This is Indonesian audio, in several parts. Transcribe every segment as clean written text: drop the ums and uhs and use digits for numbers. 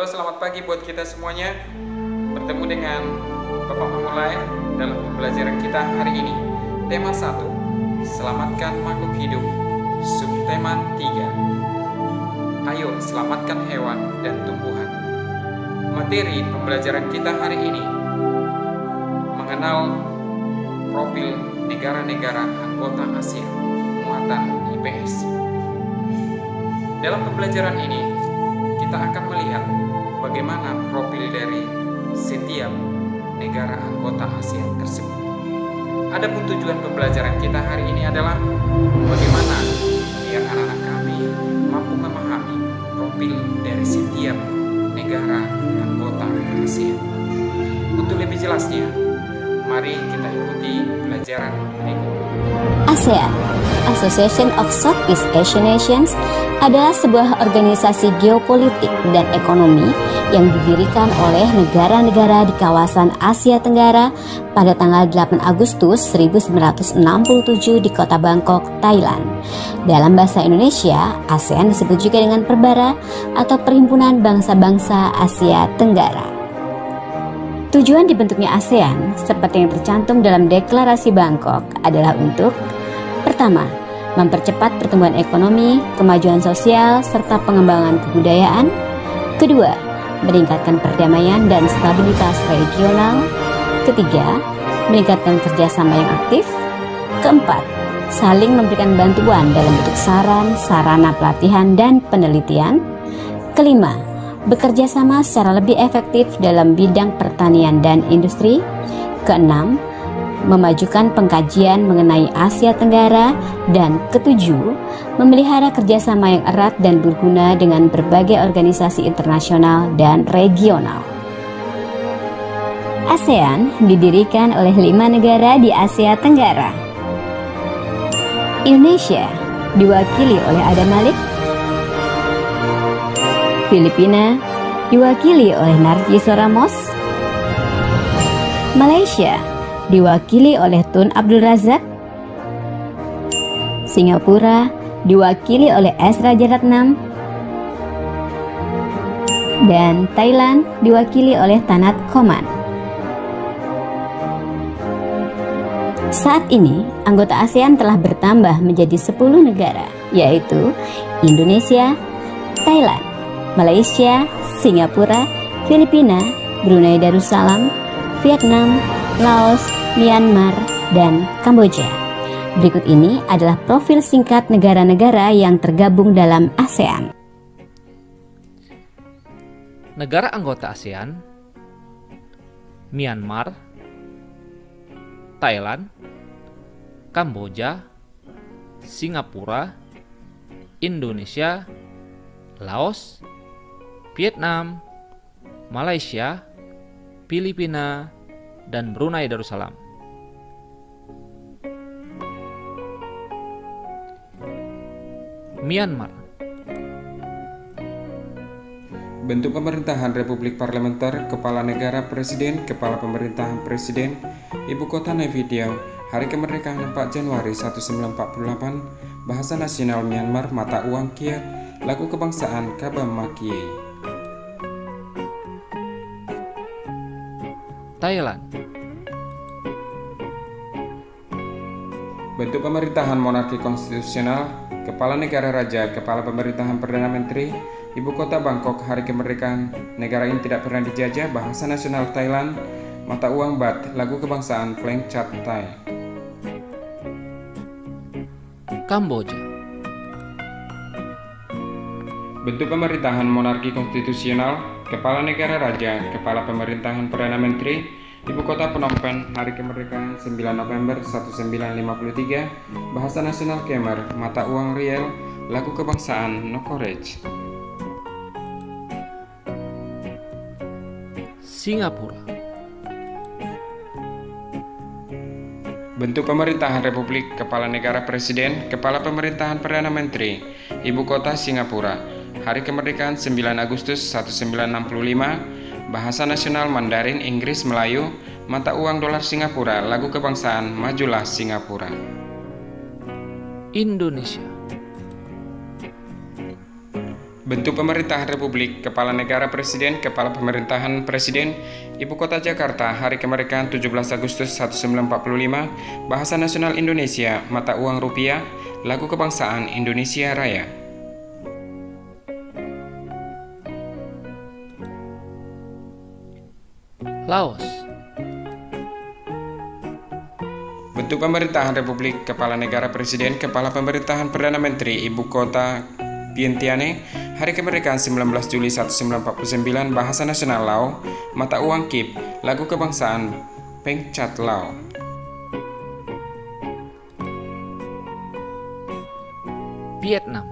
Halo, selamat pagi buat kita semuanya. Bertemu dengan Bapak Memulai dalam pembelajaran kita hari ini. Tema 1, selamatkan makhluk hidup. Subtema 3, ayo selamatkan hewan dan tumbuhan. Materi pembelajaran kita hari ini mengenal profil negara-negara anggota ASEAN, muatan IPS. Dalam pembelajaran ini, kita akan melihat bagaimana profil dari setiap negara anggota ASEAN tersebut. Adapun tujuan pembelajaran kita hari ini adalah bagaimana biar anak-anak kami mampu memahami profil dari setiap negara anggota ASEAN. Untuk lebih jelasnya, mari kita ikuti pelajaran berikut. ASEAN, Association of Southeast Asian Nations, adalah sebuah organisasi geopolitik dan ekonomi yang didirikan oleh negara-negara di kawasan Asia Tenggara pada tanggal 8 Agustus 1967 di kota Bangkok, Thailand. Dalam bahasa Indonesia, ASEAN disebut juga dengan Perbara atau Perhimpunan Bangsa-Bangsa Asia Tenggara. Tujuan dibentuknya ASEAN, seperti yang tercantum dalam Deklarasi Bangkok, adalah untuk: pertama, mempercepat pertumbuhan ekonomi, kemajuan sosial, serta pengembangan kebudayaan. Kedua, meningkatkan perdamaian dan stabilitas regional. Ketiga, meningkatkan kerjasama yang aktif. Keempat, saling memberikan bantuan dalam bentuk saran, sarana pelatihan, dan penelitian. Kelima, bekerja sama secara lebih efektif dalam bidang pertanian dan industri. Keenam, memajukan pengkajian mengenai Asia Tenggara. Dan ketujuh, memelihara kerjasama yang erat dan berguna dengan berbagai organisasi internasional dan regional. ASEAN didirikan oleh 5 negara di Asia Tenggara. Indonesia diwakili oleh Adam Malik. Filipina diwakili oleh Narciso Ramos. Malaysia diwakili oleh Tun Abdul Razak. Singapura diwakili oleh S. Rajaratnam. Dan Thailand diwakili oleh Tanat Khoman. Saat ini, anggota ASEAN telah bertambah menjadi 10 negara, yaitu Indonesia, Thailand, Malaysia, Singapura, Filipina, Brunei Darussalam, Vietnam, Laos, Myanmar, dan Kamboja. Berikut ini adalah profil singkat negara-negara yang tergabung dalam ASEAN. Negara anggota ASEAN: Myanmar, Thailand, Kamboja, Singapura, Indonesia, Laos, Vietnam, Malaysia, Filipina, dan Brunei Darussalam. Myanmar. Bentuk pemerintahan Republik Parlementer, Kepala Negara Presiden, Kepala Pemerintahan Presiden, Ibu Kota Naypyidaw, Hari Kemerdekaan 4 Januari 1948, Bahasa Nasional Myanmar, Mata Uang Kyat, Lagu Kebangsaan Kabam Makiye. Thailand. Bentuk pemerintahan monarki konstitusional, Kepala Negara Raja, Kepala Pemerintahan Perdana Menteri, Ibu Kota Bangkok, Hari Kemerdekaan, negara ini tidak pernah dijajah, Bahasa Nasional Thailand, Mata Uang Baht, Lagu Kebangsaan Kleng Chat Thai. Kamboja. Bentuk pemerintahan monarki konstitusional, Kepala Negara Raja, Kepala Pemerintahan Perdana Menteri, Ibu Kota Phnom Penh, Hari Kemerdekaan 9 November 1953, Bahasa Nasional Khmer, Mata Uang Riel, Lagu Kebangsaan Nokorej. Singapura. Bentuk pemerintahan Republik, Kepala Negara Presiden, Kepala Pemerintahan Perdana Menteri, Ibu Kota Singapura, Hari Kemerdekaan 9 Agustus 1965, Bahasa Nasional Mandarin, Inggris, Melayu, Mata Uang Dolar Singapura, Lagu Kebangsaan Majulah Singapura. Indonesia. Bentuk pemerintahan Republik, Kepala Negara Presiden, Kepala Pemerintahan Presiden, Ibu Kota Jakarta, Hari Kemerdekaan 17 Agustus 1945, Bahasa Nasional Indonesia, Mata Uang Rupiah, Lagu Kebangsaan Indonesia Raya. Laos. Bentuk pemerintahan Republik, Kepala Negara Presiden, Kepala Pemerintahan Perdana Menteri, Ibu Kota Vientiane, Hari Kemerdekaan 19 Juli 1949, Bahasa Nasional Lao, Mata Uang KIP, Lagu Kebangsaan Pengcat Lao. Vietnam.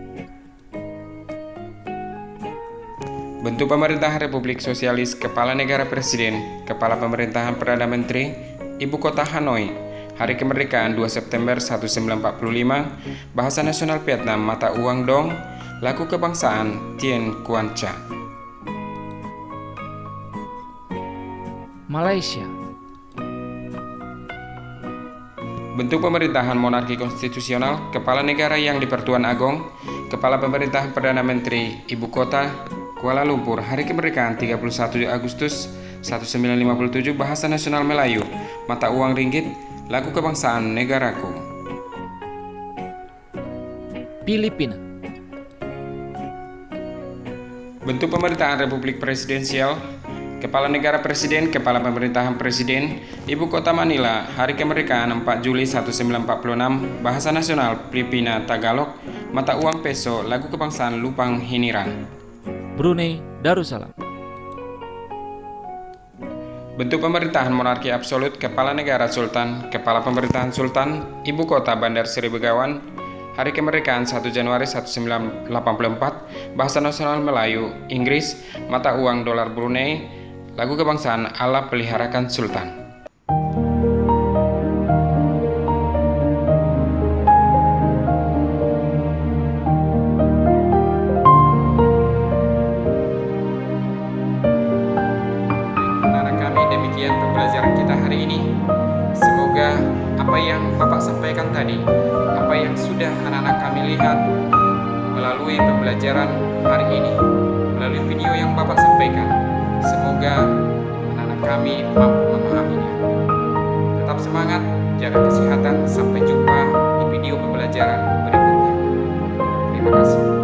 Bentuk pemerintahan Republik Sosialis, Kepala Negara Presiden, Kepala Pemerintahan Perdana Menteri, Ibu Kota Hanoi, Hari Kemerdekaan 2 September 1945, Bahasa Nasional Vietnam, Mata Uang Dong, Lagu Kebangsaan Tien Quan Cha. Malaysia. Bentuk pemerintahan monarki konstitusional, Kepala Negara yang di-Pertuan Agong, Kepala Pemerintahan Perdana Menteri, Ibu Kota Kuala Lumpur, Hari Kemerdekaan 31 Agustus 1957, Bahasa Nasional Melayu, Mata Uang Ringgit, Lagu Kebangsaan Negaraku. Filipina. Bentuk pemerintahan Republik Presidensial, Kepala Negara Presiden, Kepala Pemerintahan Presiden, Ibu Kota Manila, Hari Kemerdekaan 4 Juli 1946, Bahasa Nasional Filipina Tagalog, Mata Uang Peso, Lagu Kebangsaan Lupang Hinirang. Brunei Darussalam. Bentuk pemerintahan monarki absolut, Kepala Negara Sultan, Kepala Pemerintahan Sultan, Ibu Kota Bandar Seri Begawan, Hari Kemerdekaan 1 Januari 1984, Bahasa Nasional Melayu, Inggris, Mata Uang Dolar Brunei, Lagu Kebangsaan Allah Peliharakan Sultan. Anak-anak kami, demikian pembelajaran kita hari ini. Semoga apa yang Bapak sampaikan tadi, apa yang sudah anak-anak kami lihat melalui pembelajaran hari ini, melalui video yang Bapak sampaikan, semoga anak-anak kami mampu memahaminya. Tetap semangat, jaga kesehatan, sampai jumpa di video pembelajaran berikutnya. Terima kasih.